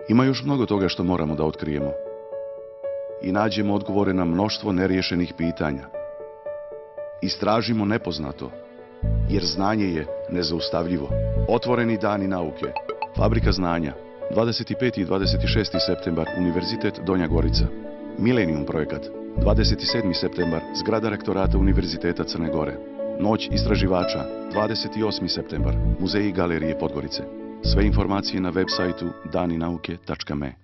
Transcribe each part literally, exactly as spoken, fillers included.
Ima još mnogo toga što moramo da otkrijemo i nađemo odgovore na mnoštvo neriješenih pitanja. Istražimo nepoznato, jer znanje je nezaustavljivo. Otvoreni dani nauke, Fabrika znanja, dvadeset peti i dvadeset šesti septembar, Univerzitet Donja Gorica. Millennium projekat, dvadeset sedmi septembar, zgrada rektorata Univerziteta Crne Gore. Noć istraživača, dvadeset osmi septembar, Muzeji i galerije Podgorice. Sve informacije na web sajtu dani nauke tačka me.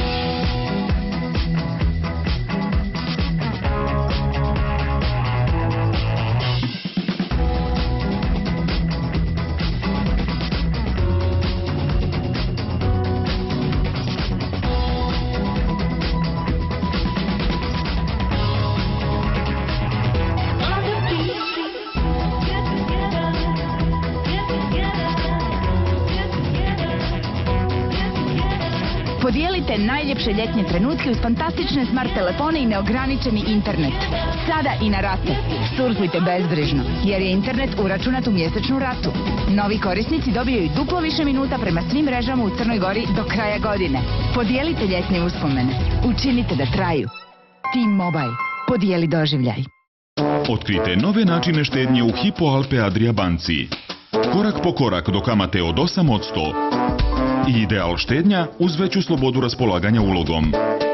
Podijelite najljepše ljetnje trenutke uz fantastične smart telefone i neograničeni internet. Sada i na rate. Surfujte bezbrižno, jer je internet uračunat u mjesečnu ratu. Novi korisnici dobijaju duplo više minuta prema svim mrežama u Crnoj Gori do kraja godine. Podijelite ljetne uspomene. Učinite da traju. T-Mobile. Podijeli doživljaj. Otkrijte nove načine štednje u Hypo Alpe Adria banci. Korak po korak do kamate od osam posto. I ideal štednja uz veću slobodu raspolaganja ulogom.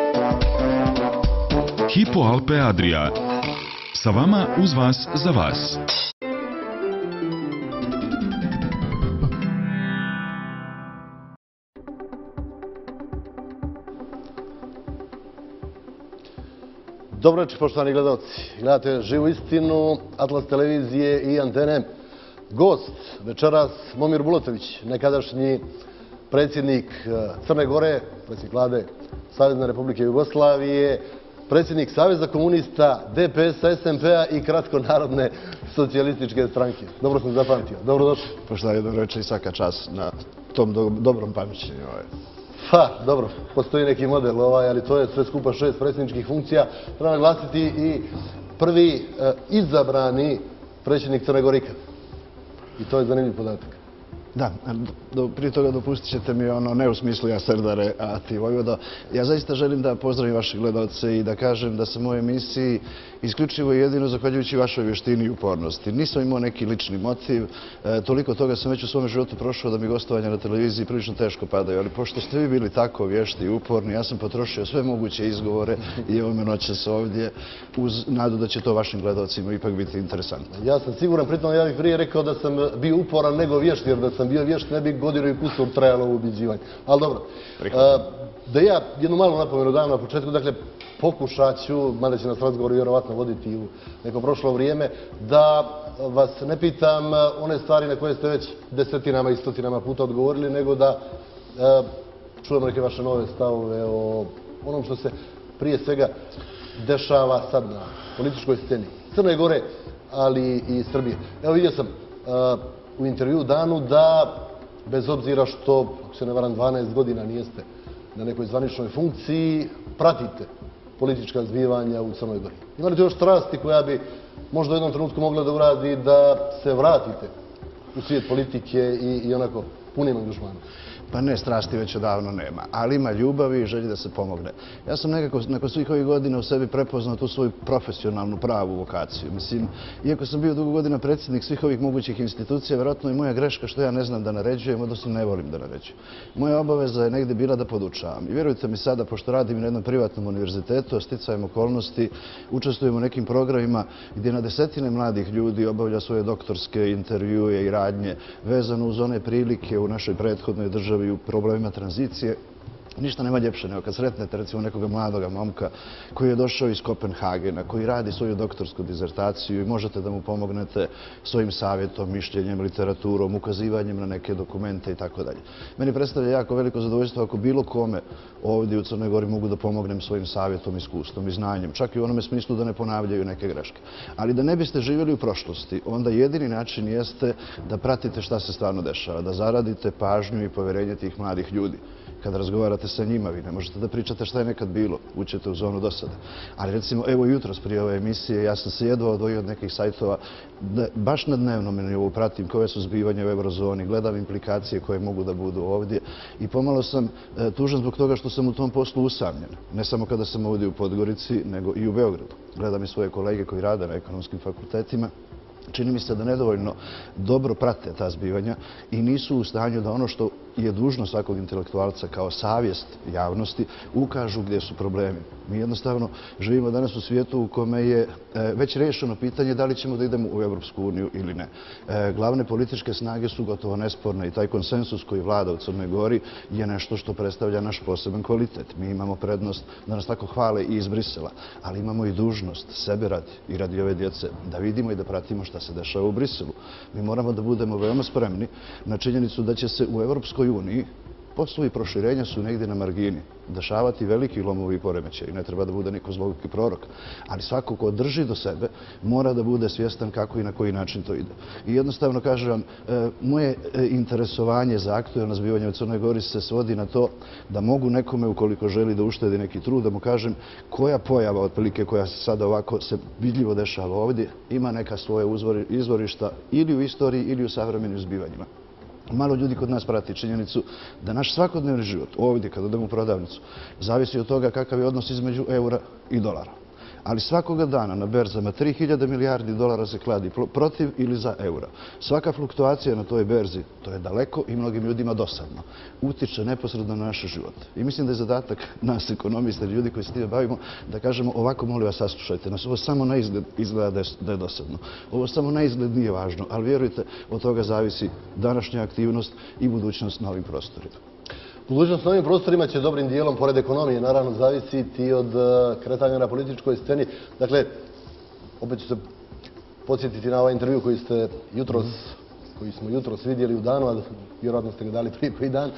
Hypo Alpe Adria. Sa vama, uz vas, za vas. Dobro večer, poštovani gledalci. Gledate Živu istinu, Atlas televizije i Antene. Gost večeras Momir Bulatović, nekadašnji predsjednik Crne Gore, predsjednik vlade Savezne Republike Jugoslavije, predsjednik Saveza komunista, D P S-a, S M P-a i Kratko narodne socijalističke stranke. Dobro sam zapamtio. Dobrodošli. Poštovani, dobro večer i svaka čast na tom dobrom pamćenju. Pa, dobro, postoji neki model, ali to je sve skupa šest predsjedničkih funkcija. Treba naglasiti i prvi izabrani predsjednik Crne Gore ikad. I to je zanimljiv podatak. Da, prije toga dopustit ćete mi ono, ne u smislu ja Serdare, a ti Vojvodo. Ja zaista želim da pozdravim vaše gledalce i da kažem da sam u ovoj emisiji isključivo i jedino zahvaljujući vašoj vještini i upornosti. Nisam imao neki lični motiv, toliko toga sam već u svom životu prošao da mi gostovanja na televiziji prilično teško padaju, ali pošto ste vi bili tako vješti i uporni, ja sam potrošio sve moguće izgovore i evo me noćas ovdje uz nadu da će to vašim gledalcima ipak biti interesantno. Ja sam siguran, pritom ja bih prije rekao da sam bio uporan nego vješt, jer da sam bio vješt ne bi godinu i kusur trajalo ovo ubiđivanje. Ali dobro, da ja jednu malu napomenu dam na početku, dakle, pokušat ću, mada će nas razgovor vjerovatno voditi u neko prošlo vrijeme, da vas ne pitam one stvari na koje ste već desetinama i stotinama puta odgovorili, nego da čujemo neke vaše nove stavove o onom što se prije svega dešava sad na političkoj sceni Crne Gore, ali i Srbije. Evo vidio sam u intervju Danu da, bez obzira što, ako se ne varam, dvanaest godina nijeste na nekoj zvaničnoj funkciji, pratite politička zbivanja u Crnoj Gori. Ima li to još strasti koja bi možda u jednom trenutku mogla da uradi da se vratite u svijet politike i onako punim angažmanom? Pa ne, strasti već odavno nema, ali ima ljubavi i želji da se pomogne. Ja sam nekako nakon svih ovih godina u sebi prepoznao tu svoju profesionalnu pravu vokaciju. Mislim, iako sam bio dugo godina predsjednik svih ovih mogućih institucija, vjerojatno je moja greška što ja ne znam da naređujem, odnosno ne volim da naređujem. Moja obaveza je negdje bila da podučavam. I vjerujte mi sada, pošto radim na jednom privatnom univerzitetu, a sticajem okolnosti, učestvujem u nekim programima gdje na desetine mladih ljudi obavlja svoje doktorske intervjue i radnje vezano uz one prilike u našoj prethodnoj državi i u problemima tranzicije. Ništa nema ljepše nego kad sretnete recimo nekoga mladoga momka koji je došao iz Kopenhagena, koji radi svoju doktorsku dizertaciju i možete da mu pomognete svojim savjetom, mišljenjem, literaturom, ukazivanjem na neke dokumente i tako dalje. Meni predstavlja jako veliko zadovoljstvo ako bilo kome ovdje u Crnoj Gori mogu da pomognem svojim savjetom, iskustvom i znanjem, čak i u onome smislu da ne ponavljaju neke greške. Ali da ne biste živjeli u prošlosti, onda jedini način jeste da pratite šta se stvarno dešava, da zaradite pažnju i povjerenje tih mladih ljudi. Kada razgovarate sa njima, vi ne možete da pričate šta je nekad bilo, uđete u zonu dosade. Ali recimo, evo jutros prije ove emisije, ja sam se jedva odvojio od nekih sajtova, da baš na dnevnom nivou pratim koje su zbivanja u eurozoni, gledam implikacije koje mogu da budu ovdje i pomalo sam e, tužan zbog toga što sam u tom poslu usamljen. Ne samo kada sam ovdje u Podgorici, nego i u Beogradu. Gledam i svoje kolege koji rade na ekonomskim fakultetima. Čini mi se da nedovoljno dobro prate ta zbivanja i nisu u stanju da ono što je dužno svakog intelektualca kao savjest javnosti ukažu gdje su problemi. Mi jednostavno živimo danas u svijetu u kome je već rešeno pitanje da li ćemo da idemo u Evropsku uniju ili ne. Glavne političke snage su gotovo nesporne i taj konsensus koji vlada u Crnoj Gori je nešto što predstavlja naš poseban kvalitet. Mi imamo prednost da nas tako hvale i iz Brisela, ali imamo i dužnost sebe radi i radi ove djece da vidimo i da pratimo šta se dešava u Briselu. Mi moramo da budemo veoma spremni na činjenicu da će se u Evropskoj uniji poslovi proširenja su negdje na margini. Dešavati veliki lomovi i poremećaji. Ne treba da bude niko zloguki prorok. Ali svako ko drži do sebe mora da bude svjestan kako i na koji način to ide. I jednostavno kažem vam, moje interesovanje za aktuelno zbivanje u Crnoj Gori se svodi na to da mogu nekome, ukoliko želi da uštedi neki trud, da mu kažem koja pojava, otprilike koja se sada ovako se vidljivo dešava ovdje, ima neka svoje izvorišta ili u istoriji ili u savremenim zbivanjima. Malo ljudi kod nas prati činjenicu da naš svakodnevni život ovdje, kad odemo u prodavnicu, zavisi od toga kakav je odnos između eura i dolara. Ali svakoga dana na berzama tri hiljade milijardi dolara se kladi protiv ili za eura. Svaka fluktuacija na toj berzi, to je daleko i mnogim ljudima dosadno, utiče neposredno na naš život. I mislim da je zadatak nas ekonomista i ljudi koji se time bavimo da kažemo ovako, molim vas, saslušajte nas. Ovo samo na izgled izgleda da je dosadno. Ovo samo na izgled nije važno, ali vjerujte, od toga zavisi današnja aktivnost i budućnost na ovim prostorima. Budućnost na ovim prostorima će dobrim dijelom, pored ekonomije, naravno, zavisiti od kretanja na političkoj sceni. Dakle, opet ću se podsjetiti na ovaj intervju koji ste jutros, koji smo jutros vidjeli u danu, a vjerojatno ste ga dali prije koji dan.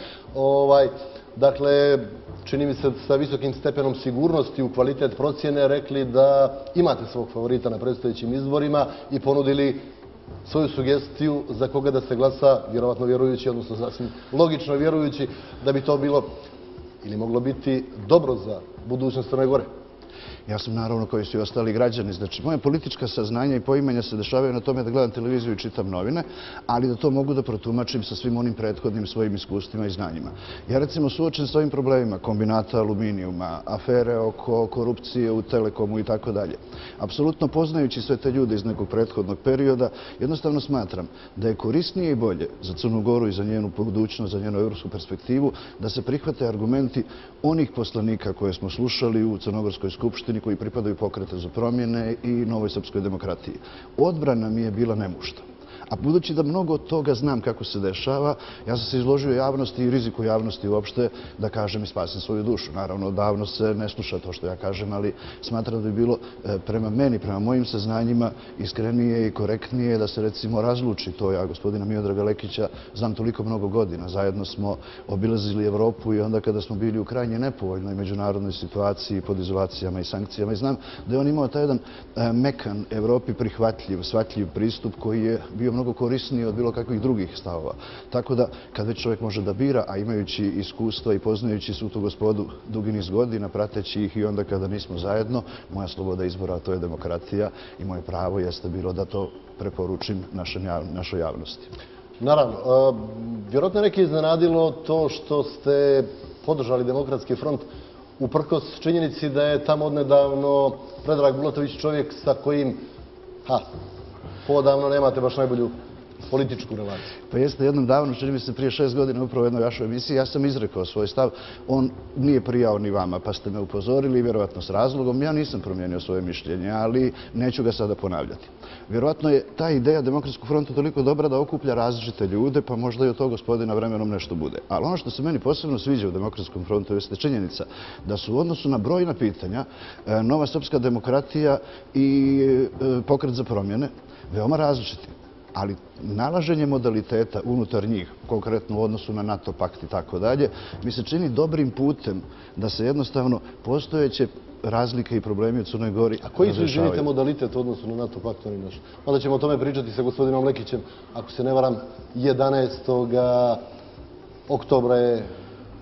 Dakle, čini mi se sa visokim stepenom sigurnosti u kvalitet procjene rekli da imate svog favorita na predstojećim izborima i ponudili svoju sugestiju za koga da se glasa, vjerovatno vjerujući, odnosno sasvim logično vjerujući da bi to bilo ili moglo biti dobro za budućnost Crne Gore. Ja sam naravno koji su i ostali građani. Znači, moje politička saznanja i poimanja se dešavaju na tome da gledam televiziju i čitam novine, ali da to mogu da protumačim sa svim onim prethodnim svojim iskustvima i znanjima. Ja recimo suočen s ovim problemima kombinata aluminijuma, afere oko korupcije u Telekomu i tako dalje. Apsolutno poznajući sve te ljude iz nekog prethodnog perioda, jednostavno smatram da je korisnije i bolje za Crnu Goru i za njenu budućnost, za njenu evropsku perspektivu, da se prihvate argumenti onih poslanika koje smo slušali u Crnogorskoj skupštini koji pripadaju Pokretu za promjene i Novoj srpskoj demokratiji. Odbrana mi je bila nemušta. A budući da mnogo od toga znam kako se dešava, ja sam se izložio javnosti i riziku javnosti uopšte da kažem i spasim svoju dušu. Naravno, davno se ne sluša to što ja kažem, ali smatram da bi bilo prema meni, prema mojim saznanjima, iskrenije i korektnije da se recimo razluči to. Ja gospodina Miodraga Lekića znam toliko mnogo godina. Zajedno smo obilazili Evropu i onda kada smo bili u krajnje nepovoljnoj međunarodnoj situaciji pod izolacijama i sankcijama. I znam da je on imao taj jedan mekan Evropi prihvatljiv, shvatljiv pristup koji je bio mnogo korisniji od bilo kakvih drugih stavova. Tako da, kad već čovjek može da bira, a imajući iskustva i poznajući svu tu gospodu dugi niz godina, prateći ih i onda kada nismo zajedno, moja sloboda izbora, to je demokratija i moje pravo jeste bilo da to preporučim našoj javnosti. Naravno, vjerojatno je neki iznenadilo to što ste podržali Demokratski front uprkos činjenici da je tamo odnedavno Predrag Bulatović čovjek sa kojim, ha, podavno nemate baš najbolju političku relaciju. Pa jeste, jednom davno, čini mi se prije šest godina upravo u jednoj vašoj emisiji, ja sam izrekao svoj stav. On nije prijao ni vama, pa ste me upozorili, vjerovatno s razlogom. Ja nisam promijenio svoje mišljenje, ali neću ga sada ponavljati. Vjerovatno je ta ideja Demokratskog fronta toliko dobra da okuplja različite ljude, pa možda i od tog gospodina vremenom nešto bude. Ali ono što se meni posebno sviđa u Demokratskom frontu jeste činjenica da su u odnosu na brojna pitanja Nova srpska demokratija i Pokret za promjene veoma različiti. Ali nalaženje modaliteta unutar njih, konkretno u odnosu na NATO pakt i tako dalje, mi se čini dobrim putem da se jednostavno postojeće razlike i problemi u Crnoj Gori razrešavaju. A koji su, izvinite, modalitet u odnosu na NATO pakt? Onda ćemo o tome pričati sa gospodinom Lekićem. Ako se ne varam, jedanaestog oktobra je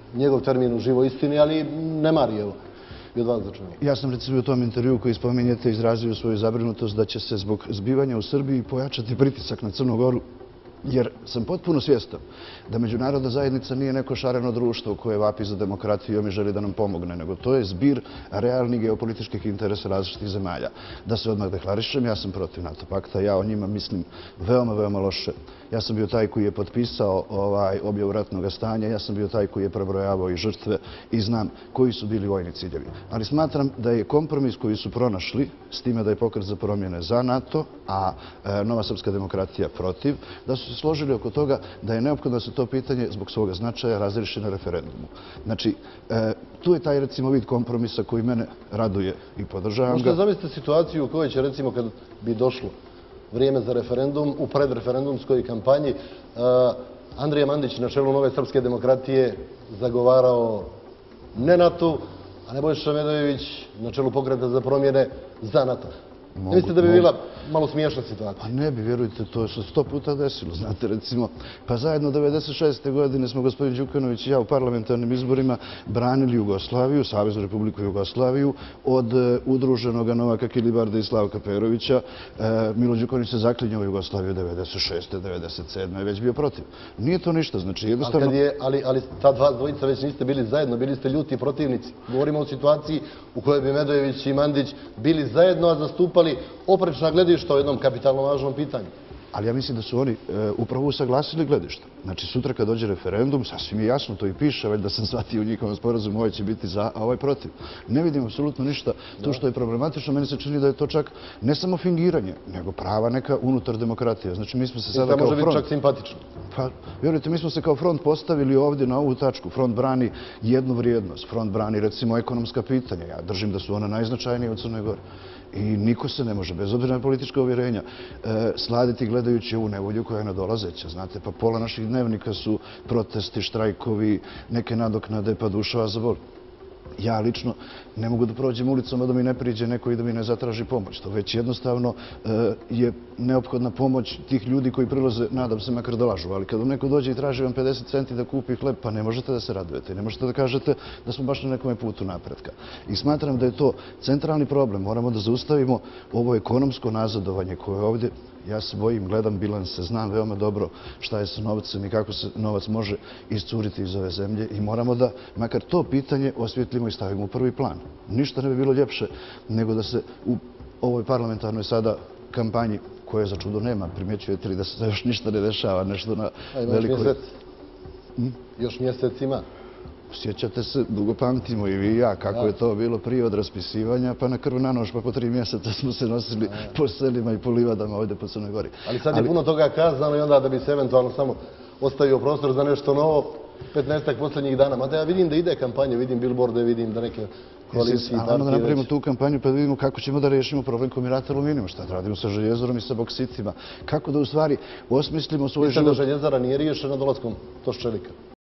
njegov termin u živoj istini, ali ne mari, evo, i od vas da čujem. Ja sam recimo u tom intervju koji spominjete izrazio svoju zabrinutost da će se zbog zbivanja u Srbiji pojačati pritisak na Crnu Goru, jer sam potpuno svjestan da međunarodna zajednica nije neko šareno društvo koje vapi za demokratijom i želi da nam pomogne, nego to je zbir realnih geopolitičkih interesa različitih zemalja. Da se odmah deklarišem, ja sam protiv NATO pakta, ja o njima mislim veoma, veoma loše. Ja sam bio taj koji je potpisao ovaj objavu ratnog stanja, ja sam bio taj koji je prebrojavao i žrtve i znam koji su bili vojni ciljevi. Ali smatram da je kompromis koji su pronašli, s time da je Pokret za promjene za NATO, a e, Nova srpska demokratija protiv, da su se složili oko toga da je neophodno da se to pitanje zbog svoga značaja razriješi na referendumu. Znači, e, tu je taj recimo vid kompromisa koji mene raduje i podržavam ga. Možete zamislite situaciju u kojoj će recimo kad bi došlo vrijeme za referendum, u predreferendumskoj kampanji, Andrija Mandić na čelu Nove srpske demokratije zagovarao ne NATO, a Nebojša Medojević na čelu Pokreta za promjene za NATO. Ne mislite da bi bila malo smiješna situacija? Pa ne bi, vjerujte, to se sto puta desilo. Znate, recimo, pa zajedno devedeset šeste godine smo gospodin Đukanović i ja u parlamentarnim izborima branili Jugoslaviju, Saveznu Republiku Jugoslaviju, od udruženog Novaka Kilibarda i Slavka Perovića. Milo Đukanović se zaklinjao u Jugoslaviju devedeset šeste devedeset sedme je već bio protiv. Nije to ništa, znači jednostavno... Ali ta dva dvojica već niste bili zajedno, bili ste ljuti protivnici. Govorimo o situaciji u kojoj bi Medojević i Mandić bili zajedno, a zastupali oprečna gledišta o jednom kapitalno važnom pitanju. Ali ja mislim da su oni upravo usaglasili gledišta. Znači, sutra kad dođe referendum, sasvim je jasno, to i piše, već da sam shvatio u njihovom sporazumu, ovaj će biti za, a ovaj protiv. Ne vidim apsolutno ništa. To što je problematično, meni se čini da je to čak ne samo fingiranje, nego prava neka unutar demokratije. Znači, mi smo se sada kao front... I to može biti čak simpatično. Pa, vjerujte, mi smo se kao front postavili ovdje na ovu tačku. Front brani jednu vrijednost. Front brani, recimo, ekonomska pitanja. Ja držim da su ona najznačajnije u Crnoj Gori. I niko se ne može, bez obzira na politička uvjerenja, sladiti gledajući ovu nevolju koja je nadolazeća. Znate, pa pola naših dnevnika su protesti, štrajkovi, neke nadoknade, pa duša vas zaboli. Ja lično ne mogu da prođem ulicom, a da mi ne priđe neko i da mi ne zatraži pomoć. To već jednostavno je neophodna pomoć tih ljudi koji prilaze, nadam se, makar dolažu. Ali kad vam neko dođe i traži vam pedeset centi da kupi hleb, pa ne možete da se radujete. Ne možete da kažete da smo baš na nekome putu napretka. I smatram da je to centralni problem. Moramo da zaustavimo ovo ekonomsko nazadovanje koje ovdje, ja se bojim, gledam bilanse, znam veoma dobro šta je sa novcem i kako se novac može iscuriti iz ove zemlje i moramo da makar to pitanje osvjetlimo i stavimo u prvi plan. Ništa ne bi bilo ljepše nego da se u ovoj parlamentarnoj sada kampanji, koje za čudo nema, primjećujete li da se još ništa ne dešava, nešto na velikoj... Još mjesec. Još mjesec ima. Sjećate se, dugo pamtimo i vi i ja, kako je to bilo prije od raspisivanja, pa na krv na nož, pa po tri mjeseca smo se nosili po selima i po livadama ovdje po Crnoj Gori. Ali sad je puno toga kazano i onda da bi se eventualno samo ostavio prostor za nešto novo, petnaestak posljednjih dana. Mada ja vidim da ide kampanje, vidim billboarde, vidim da neke koalicije i partije... Ali da napravimo tu kampanju pa da vidimo kako ćemo da rešimo problem kombinata aluminijuma, šta da radimo sa željezarom i sa boksitima, kako da u stvari osmislimo svoj život... Mislite da željezara nije riješena dolaskom Toščelika?